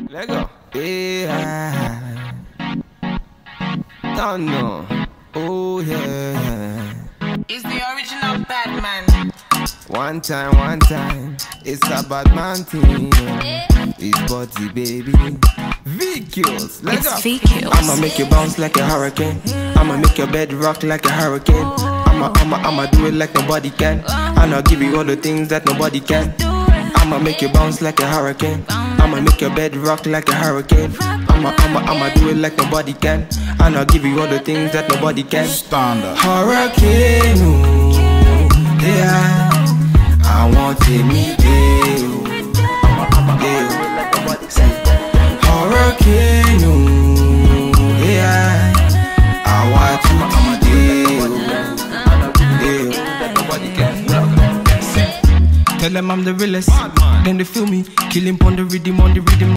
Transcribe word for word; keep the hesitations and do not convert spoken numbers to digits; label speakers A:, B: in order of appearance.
A: Let go. Yeah. Don't know. Oh yeah.
B: It's the original Batman.
A: One time, one time. It's a bad man thing. It's body, baby. V-Kills. Let
C: It's
A: go.
C: V-Kills.
A: I'ma make you bounce like a hurricane. I'ma make your bed rock like a hurricane. I'ma, I'ma, I'ma do it like nobody can. And I'll give you all the things that nobody can. I'ma make you bounce like a hurricane. I'ma make your bed rock like a hurricane. I'ma, I'ma, I'ma do it like nobody can. And I'll give you all the things that nobody can.
D: Standard.
A: Hurricane, ooh, yeah. I want to meet you. Hurricane, ooh, yeah. I want to meet you. Tell them I'm the realest. Then they feel me, killing on the rhythm, on the rhythm.